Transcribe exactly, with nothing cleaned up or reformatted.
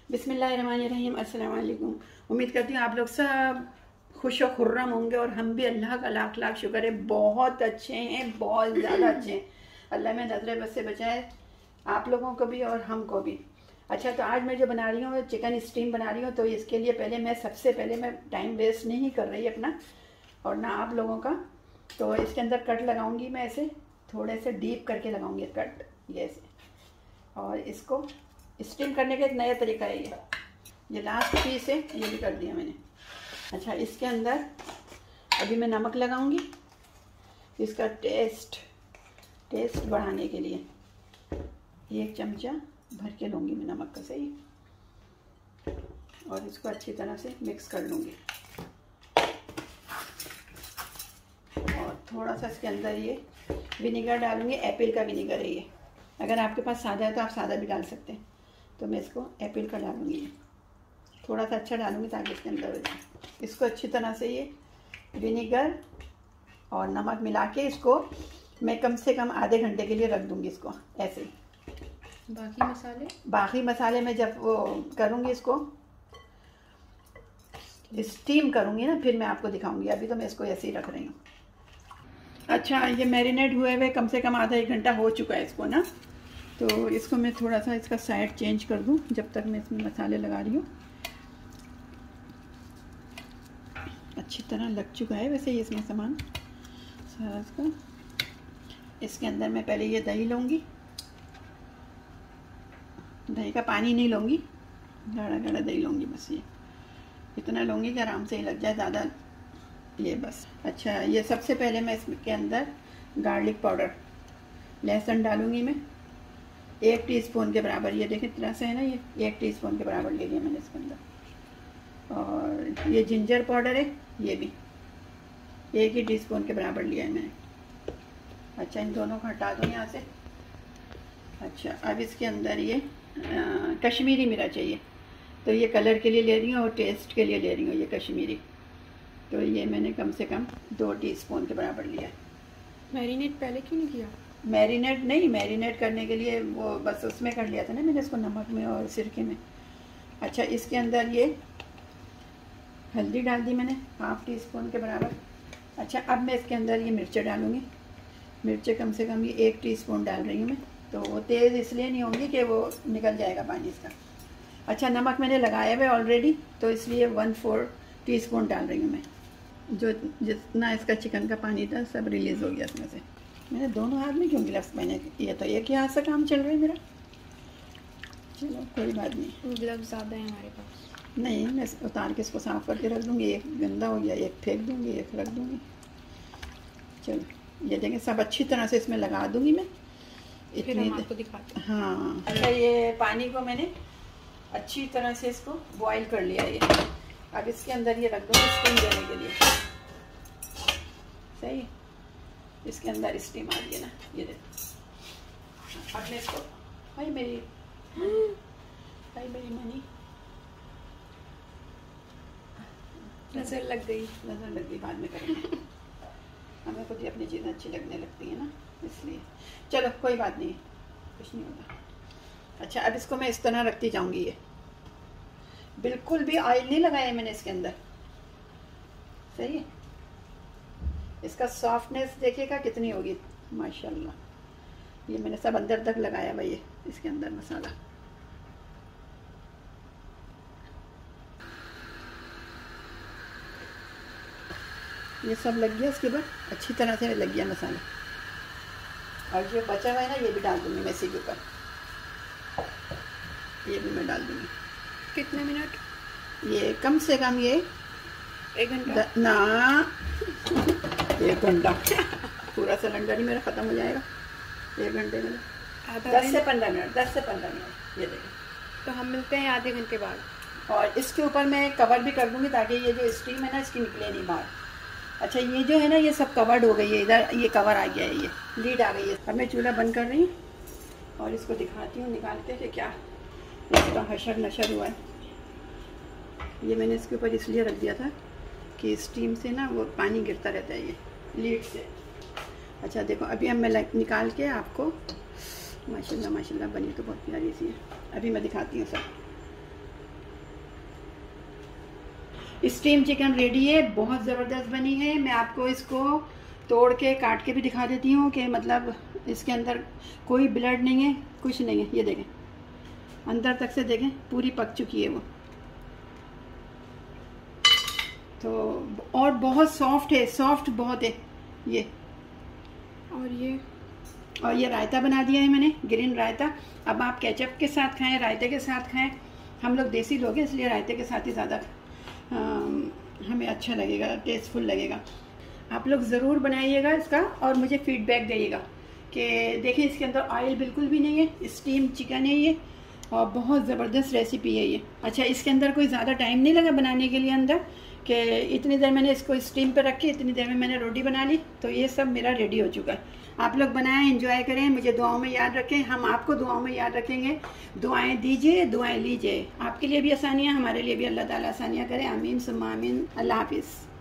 बिस्मिल्लाहिर्रहमानिर्रहीम। अस्सलाम वालेकुम। उम्मीद करती हूँ आप लोग सब खुश और खुर्रम होंगे और हम भी अल्लाह का लाख लाख शुक्र है बहुत अच्छे हैं, बहुत ज़्यादा अच्छे हैं। अल्लाह में नजर बस से बचाए आप लोगों को भी और हमको भी। अच्छा, तो आज मैं जो बना रही हूँ चिकन स्टीम बना रही हूँ, तो इसके लिए पहले मैं सबसे पहले मैं टाइम वेस्ट नहीं कर रही अपना और ना आप लोगों का। तो इसके अंदर कट लगाऊंगी मैं, ऐसे थोड़े से डीप करके लगाऊंगी कट, ये ऐसे। और इसको स्टीम करने का एक नया तरीका है, ये ये लास्ट पीस है, ये भी कर दिया मैंने। अच्छा, इसके अंदर अभी मैं नमक लगाऊंगी इसका टेस्ट टेस्ट बढ़ाने के लिए। एक चमचा भर के लूँगी मैं नमक का, सही। और इसको अच्छी तरह से मिक्स कर लूँगी और थोड़ा सा इसके अंदर ये विनेगर डालूँगी। एप्पल का विनेगर है ये, अगर आपके पास सादा है तो आप सादा भी डाल सकते हैं। तो मैं इसको एप्पल का डालूँगी, ये थोड़ा सा अच्छा डालूँगी ताकि इसके अंदर हो जाए। इसको अच्छी तरह से ये विनेगर और नमक मिला के इसको मैं कम से कम आधे घंटे के लिए रख दूँगी इसको ऐसे ही। बाकी मसाले बाकी मसाले मैं जब वो करूँगी, इसको स्टीम करूँगी ना, फिर मैं आपको दिखाऊँगी। अभी तो मैं इसको ऐसे ही रख रही हूँ। अच्छा, ये मैरिनेट हुए हुए कम से कम आधा एक घंटा हो चुका है इसको ना। तो इसको मैं थोड़ा सा इसका साइड चेंज कर दूँ जब तक मैं इसमें मसाले लगा रही हूँ। अच्छी तरह लग चुका है वैसे ये इसमें सामान सारा इसका। इसके अंदर मैं पहले ये दही लूँगी, दही का पानी नहीं लूँगी, गाढ़ा गाढ़ा दही लूँगी, बस ये इतना लूँगी कि आराम से ही लग जाए, ज़्यादा ये बस। अच्छा, ये सबसे पहले मैं इसके अंदर गार्लिक पाउडर, लहसुन डालूँगी मैं एक टीस्पून के बराबर। ये देखिए तरह से है ना, ये एक टीस्पून के बराबर ले लिया मैंने इसके अंदर। और ये जिंजर पाउडर है, ये भी एक ही टीस्पून के बराबर लिया है मैंने। अच्छा, इन दोनों को हटा दो यहाँ से। अच्छा, अब इसके अंदर ये आ, कश्मीरी मिर्च चाहिए, तो ये कलर के लिए ले रही हूँ और टेस्ट के लिए ले रही हूँ ये कश्मीरी। तो ये मैंने कम से कम दो टीस्पून के बराबर लिया। मैरिनेट पहले क्यों नहीं किया? मैरिनेट नहीं, मैरिनेट करने के लिए वो बस उसमें कर लिया था ना मैंने इसको, नमक में और सिरके में। अच्छा, इसके अंदर ये हल्दी डाल दी मैंने हाफ टी स्पून के बराबर। अच्छा, अब मैं इसके अंदर ये मिर्चें डालूँगी। मिर्चें कम से कम ये एक टीस्पून डाल रही हूँ मैं, तो वो तेज़ इसलिए नहीं होंगी कि वो निकल जाएगा पानी इसका। अच्छा, नमक मैंने लगाया हुआ ऑलरेडी, तो इसलिए वन फोर टी स्पून डाल रही हूँ मैं। जो जितना इसका चिकन का पानी था सब रिलीज़ हो गया इसमें से। मैंने दोनों हाथ में क्यों ग्लव्स पहने? ये तो एक ही हाथ से काम चल रहा है मेरा। चलो कोई बात नहीं, ग्लव्स ज़्यादा है हमारे पास। नहीं, मैं उतार के इसको साफ़ करके रख दूँगी। एक गंदा हो गया, एक फेंक दूँगी, एक रख दूँगी। चलो, ये देखें सब अच्छी तरह से इसमें लगा दूँगी मैं। फिर हम आपको दिखाते हैं। हाँ, अच्छा, ये पानी को मैंने अच्छी तरह से इसको बॉईल कर लिया ये। अब इसके अंदर ये रख दूँगी स्टीम देने के लिए, सही। इसके अंदर स्टीम आ रही है ना, ये देखो। अब मैं इसको, भाई मेरी भाई मेरी मनी नज़र लग गई नज़र लग गई, बाद में करेंगे। हमें खुद ही अपनी चीज़ें अच्छी लगने लगती है ना, इसलिए। चलो कोई बात नहीं, कुछ नहीं होगा। अच्छा, अब इसको मैं इस तरह रखती जाऊंगी। ये बिल्कुल भी ऑयल नहीं लगाया मैंने इसके अंदर, सही है। इसका सॉफ्टनेस देखिएगा कितनी होगी, माशाल्लाह। ये मैंने सब अंदर तक लगाया भाई, ये इसके अंदर मसाला। ये सब लग गया, इसके बाद अच्छी तरह से लग गया मसाला। और जो बचा हुआ है ना, ये भी डाल दूँगी मैं इसी के ऊपर, ये भी मैं डाल दूँगी। कितने मिनट? ये कम से कम ये एक घंटा ना, एक घंटा पूरा सिलेंडर ही मेरा ख़त्म हो जाएगा एक घंटे में। दस से पंद्रह मिनट दस से पंद्रह मिनट ये देखिए। तो हम मिलते हैं आधे घंटे बाद। और इसके ऊपर मैं कवर भी कर दूँगी ताकि ये जो स्टीम है ना इसकी निकले नहीं बाहर। अच्छा, ये जो है ना ये सब कवर्ड हो गई है, इधर ये कवर आ गया है, ये लीड आ गई है। अब मैं चूल्हा बंद कर रही हूँ और इसको दिखाती हूँ निकाल के कि क्या इसका हशर नशर हुआ है। ये मैंने इसके ऊपर इसलिए रख दिया था कि स्टीम से ना वो पानी गिरता रहता है ये लीड से। अच्छा देखो, अभी हम मैं निकाल के आपको, माशाल्लाह माशाल्लाह बनी तो बहुत प्यारी सी है। अभी मैं दिखाती हूँ सब। स्टीम चिकन रेडी है, बहुत ज़बरदस्त बनी है। मैं आपको इसको तोड़ के काट के भी दिखा देती हूँ कि मतलब इसके अंदर कोई ब्लड नहीं है, कुछ नहीं है। ये देखें, अंदर तक से देखें, पूरी पक चुकी है वो तो, और बहुत सॉफ्ट है, सॉफ्ट बहुत है ये। और ये और ये रायता बना दिया है मैंने, ग्रीन रायता। अब आप केचप के साथ खाएं, रायते के साथ खाएं। हम लोग देसी लोग हैं, इसलिए रायते के साथ ही ज़्यादा हमें अच्छा लगेगा, टेस्टफुल लगेगा। आप लोग ज़रूर बनाइएगा इसका और मुझे फीडबैक दीजिएगा कि देखिए इसके अंदर ऑयल बिल्कुल भी नहीं है, स्टीम चिकन है ये और बहुत ज़बरदस्त रेसिपी है ये। अच्छा, इसके अंदर कोई ज़्यादा टाइम नहीं लगा बनाने के लिए अंदर, कि इतनी देर मैंने इसको स्टीम पे रखी, इतनी देर में मैंने रोटी बना ली, तो ये सब मेरा रेडी हो चुका है। आप लोग बनाएं, एंजॉय करें, मुझे दुआओं में याद रखें, हम आपको दुआओं में याद रखेंगे। दुआएं दीजिए, दुआएं लीजिए। आपके लिए भी आसानियाँ, हमारे लिए भी अल्लाह ताला आसानियाँ करें। आमीन सुम्मा आमीन। अल्लाह हाफिज़।